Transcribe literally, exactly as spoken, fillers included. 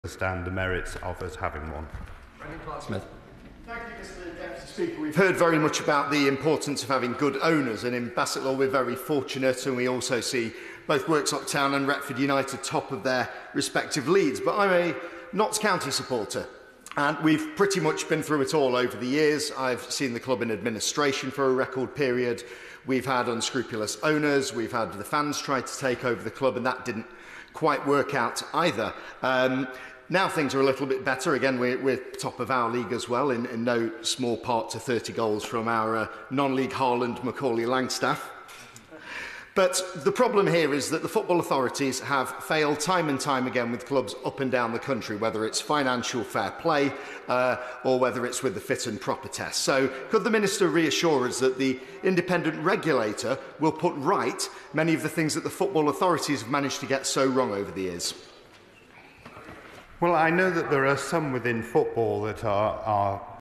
understand the merits of us having one. Smith. Thank you, Mister Deputy Speaker. We've heard very much about the importance of having good owners, and in Bassetlaw we're very fortunate, and we also see both Worksop Town and Retford United top of their respective leagues. But I'm a Notts County supporter, and we've pretty much been through it all over the years. I've seen the club in administration for a record period. We've had unscrupulous owners. We've had the fans try to take over the club, and that didn't quite work out either. Um, Now things are a little bit better. Again, we're, we're top of our league as well, in, in no small part to thirty goals from our uh, non-league Haaland Macaulay Langstaff. But the problem here is that the football authorities have failed time and time again with clubs up and down the country, whether it's financial fair play uh, or whether it's with the fit and proper test. So could the Minister reassure us that the independent regulator will put right many of the things that the football authorities have managed to get so wrong over the years? Well, I know that there are some within football that are, are